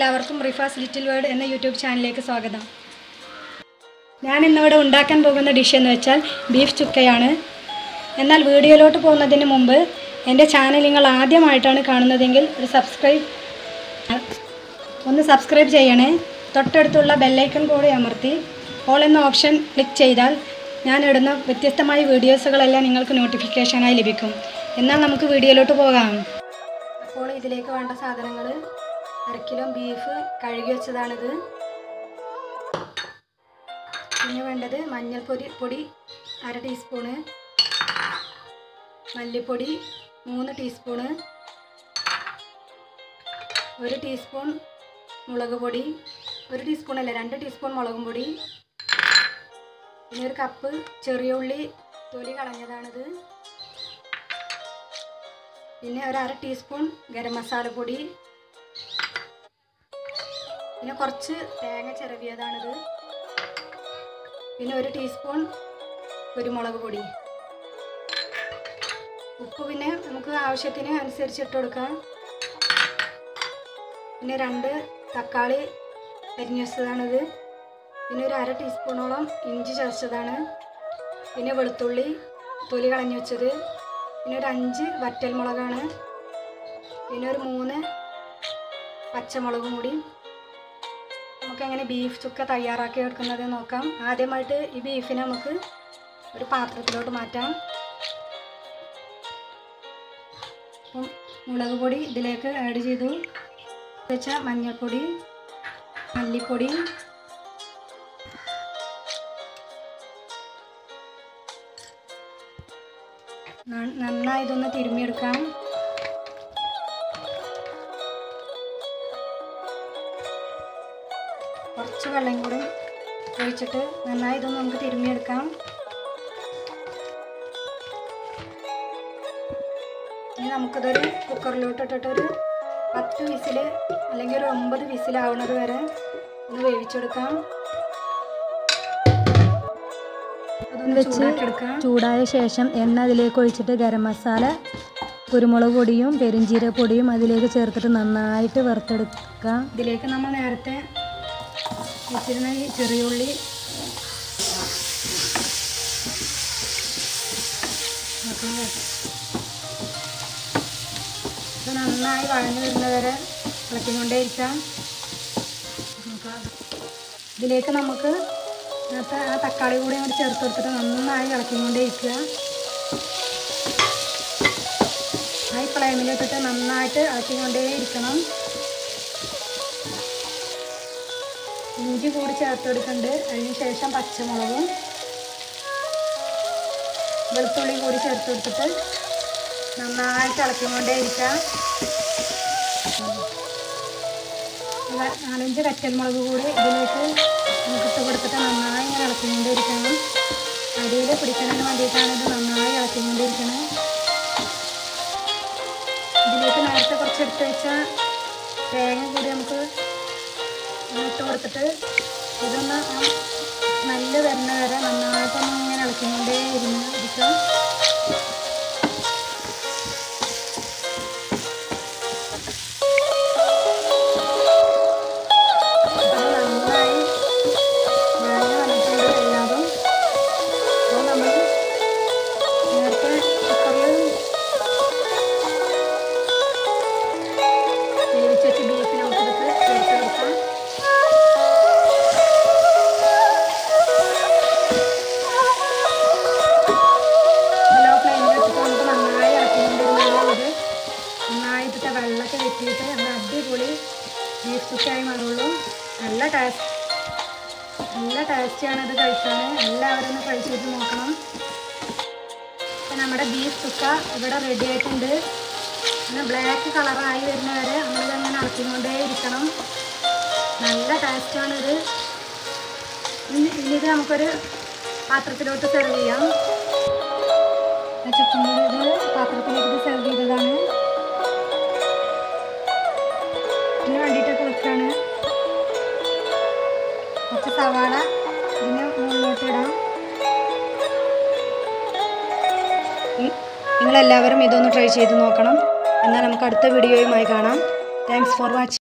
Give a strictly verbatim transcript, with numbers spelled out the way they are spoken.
എല്ലാവർക്കും Rifas little word എന്ന YouTube ചാനലിലേക്ക് സ്വാഗതം. ഞാൻ ഇന്നിവിടെ ഉണ്ടാക്കാൻ പോകുന്ന ഡിഷ് എന്ന് വെച്ചാൽ ബീഫ് ചുക്കയാണ്. എന്നാൽ വീഡിയോയിലോട്ട് പോകുന്നതിന് മുമ്പ് എൻ്റെ ചാനൽ നിങ്ങൾ ആദ്യമായിട്ടാണ് കാണുന്നതെങ്കിൽ ഒരു സബ്സ്ക്രൈബ് ഒന്ന് സബ്സ്ക്രൈബ് ചെയ്യണേ. തൊട്ടടുത്തുള്ള ബെല്ലൈക്കൺ കൂടി അമർത്തി ഓൾ എന്ന ഓപ്ഷൻ ക്ലിക്ക് ചെയ്താൽ ഞാൻ ഇടുന്ന വ്യത്യസ്തമായ വീഡിയോസുകളെല്ലാം നിങ്ങൾക്ക് നോട്ടിഫിക്കേഷനായി ലഭിക്കും. എന്നാൽ നമുക്ക് വീഡിയോയിലോട്ട് പോകാം. അപ്പോൾ ഇതിലേക്ക് വേണ്ട സാധനങ്ങൾ: അര കിലോ ബീഫ് കഴുകി വെച്ചതാണിത്. പിന്നെ വേണ്ടത് മഞ്ഞൾപ്പൊടി പൊടി അര ടീസ്പൂണ്, മല്ലിപ്പൊടി മൂന്ന് ടീസ്പൂണ്, ഒരു ടീസ്പൂൺ മുളക് പൊടി, ഒരു ടീസ്പൂൺ അല്ല രണ്ട് ടീസ്പൂൺ മുളകും പൊടി, പിന്നെ ഒരു കപ്പ് ചെറിയ ഉള്ളി തൊലി കളഞ്ഞതാണിത്, പിന്നെ ഒരു അര ടീസ്പൂൺ ഗരം മസാല പൊടി, പിന്നെ കുറച്ച് തേങ്ങ ചിരവിയതാണിത്, പിന്നെ ഒരു ടീസ്പൂൺ കുരുമുളക് പൊടി, ഉപ്പ് പിന്നെ നമുക്ക് ആവശ്യത്തിന് അനുസരിച്ച് ഇട്ട് കൊടുക്കാം, പിന്നെ രണ്ട് തക്കാളി അരിഞ്ഞു വെച്ചതാണിത്, പിന്നെ ഒരു അര ടീസ്പൂണോളം ഇഞ്ചി ചതച്ചതാണ്, പിന്നെ വെളുത്തുള്ളി തൊലി കളഞ്ഞു വെച്ചത്, പിന്നെ ഒരു അഞ്ച് വറ്റൽമുളകാണ്, പിന്നെ ഒരു മൂന്ന് പച്ചമുളകും കൂടി. നമുക്കെങ്ങനെ ബീഫ് ചുക്ക തയ്യാറാക്കി എടുക്കുന്നത് നോക്കാം. ആദ്യമായിട്ട് ഈ ബീഫിനെ നമുക്ക് ഒരു പാത്രത്തിലോട്ട് മാറ്റാം. അപ്പം മുളക് പൊടി ഇതിലേക്ക് ആഡ് ചെയ്തു വെച്ച മഞ്ഞൾപ്പൊടി, മല്ലിപ്പൊടി, നന്നായി ഇതൊന്ന് തിരുമ്മിയെടുക്കാം. കുറച്ച് വെള്ളം കൂടി ഒഴിച്ചിട്ട് നന്നായി ഇതൊന്ന് നമുക്ക് തിരുമ്മിയെടുക്കാം. ഇനി നമുക്കിതൊരു കുക്കറിലോട്ട് ഇട്ടിട്ടൊരു പത്ത് വിസിൽ അല്ലെങ്കിൽ ഒരു ഒമ്പത് വിസിലാവുന്നത് വരെ ഒന്ന് വേവിച്ചെടുക്കാം. അതൊന്ന് ചൂടാക്കിയെടുക്കാം. ചൂടായ ശേഷം എണ്ണ അതിലേക്ക് ഒഴിച്ചിട്ട് ഗരം മസാല, കുരുമുളക് പൊടിയും പെരിഞ്ചീരക പൊടിയും അതിലേക്ക് ചേർത്തിട്ട് നന്നായിട്ട് വറുത്തെടുക്കാം. ഇതിലേക്ക് നമ്മൾ നേരത്തെ വെച്ചിരുന്ന ഈ ചെറിയ ഉള്ളി ഇത് നന്നായി വഴഞ്ഞു വരുന്നവരെ ഇളക്കിക്കൊണ്ടേയിരിക്കാം. ഇതിലേക്ക് നമുക്ക് ആ തക്കാളി കൂടി അങ്ങോട്ട് ചേർത്ത് കൊടുത്തിട്ട് നന്നായി ഇളക്കിക്കൊണ്ടേയിരിക്കുക. ഹൈ ഫ്ലെയിമിലിട്ടിട്ട് നന്നായിട്ട് ഇളക്കിക്കൊണ്ടേയിരിക്കണം. ഇഞ്ചി കൂടി ചേർത്ത് കൊടുക്കുന്നുണ്ട്. അതിന് ശേഷം പച്ചമുളകും വെളുത്തുള്ളി കൂടി ചേർത്ത് കൊടുത്തിട്ട് നന്നായിട്ട് ഇളക്കിക്കൊണ്ടേയിരിക്കാം. നാലഞ്ച് കറ്റൽമുളക് കൂടി ഇതിലേക്ക് ഇട്ട് കൊടുത്തിട്ട് നന്നായി ഇങ്ങനെ ഇളക്കിക്കൊണ്ടിരിക്കണം. അടിയിൽ പിടിക്കുന്നതിന് വേണ്ടിയിട്ടാണ് ഇത് നന്നായി ഇളക്കിക്കൊണ്ടിരിക്കണം. ഇതിലേക്ക് നേരത്തെ കുറച്ച് എടുത്ത് വെച്ച തേങ്ങ കൂടി നമുക്ക് ഇട്ട് കൊടുത്തിട്ട് ഇതൊന്ന് നല്ല വരുന്ന വരെ നന്നായിട്ടൊന്ന് ഇങ്ങനെ ഇളക്കിക്കൊണ്ടേ ഇരുന്ന് ഇരിക്കാം. വെള്ളമൊക്കെ വെട്ടിയിട്ട് നല്ല അടിപൊളി ബീഫ് ചുക്കയായി മാറുള്ളൂ. നല്ല ടേസ്റ്റ് നല്ല ടേസ്റ്റിയാണ് ഇത് കഴിക്കാൻ. എല്ലാവരും ഒന്ന് ട്രൈ ചെയ്ത് നോക്കണം. അപ്പം നമ്മുടെ ബീഫ് ചുക്ക ഇവിടെ റെഡി ആയിട്ടുണ്ട്. പിന്നെ ബ്ലാക്ക് കളറായി വരുന്നവരെ നമ്മളിതങ്ങനെ ഇളക്കിക്കൊണ്ടേ ഇരിക്കണം. നല്ല ടേസ്റ്റാണിത്. ഇനി ഇത് നമുക്കൊരു പാത്രത്തിലോട്ട് സെർവ് ചെയ്യാം. ചിക്കൻ ഇത് പാത്രത്തിലേക്ക് സെർവ് ചെയ്തതാണ്. ഇതിന് വേണ്ടിയിട്ടൊക്കെ വെക്കാണ്. കുറച്ച് സവാള ഇതിന് മുകളിലോട്ട് ഇടാം. നിങ്ങളെല്ലാവരും ഇതൊന്ന് ട്രൈ ചെയ്ത് നോക്കണം. എന്നാൽ നമുക്ക് അടുത്ത വീഡിയോയുമായി കാണാം. Thanks for watching.